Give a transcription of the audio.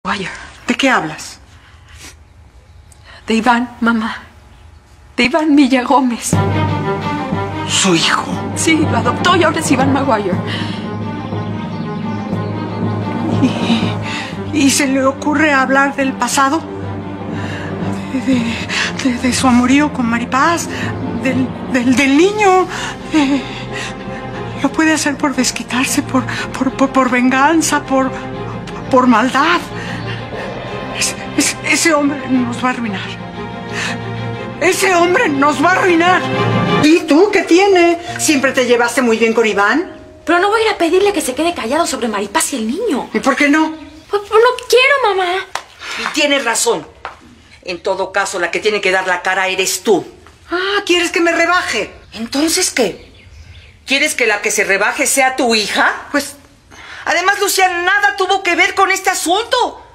Maguire. ¿De qué hablas? De Iván, mamá. De Iván Villagómez. ¿Su hijo? Sí, lo adoptó y ahora es Iván Maguire. ¿Y se le ocurre hablar del pasado? De su amorío con Maripaz, del niño. Lo puede hacer por desquitarse, por venganza, por maldad. Ese hombre nos va a arruinar. Ese hombre nos va a arruinar. ¿Y tú qué tiene? ¿Siempre te llevaste muy bien con Iván? Pero no voy a ir a pedirle que se quede callado sobre Maripaz y el niño. ¿Y por qué no? Pues no quiero, mamá. Y tienes razón. En todo caso, la que tiene que dar la cara eres tú. Ah, ¿quieres que me rebaje? ¿Entonces qué? ¿Quieres que la que se rebaje sea tu hija? Pues... Además, Lucía nada tuvo que ver con este asunto.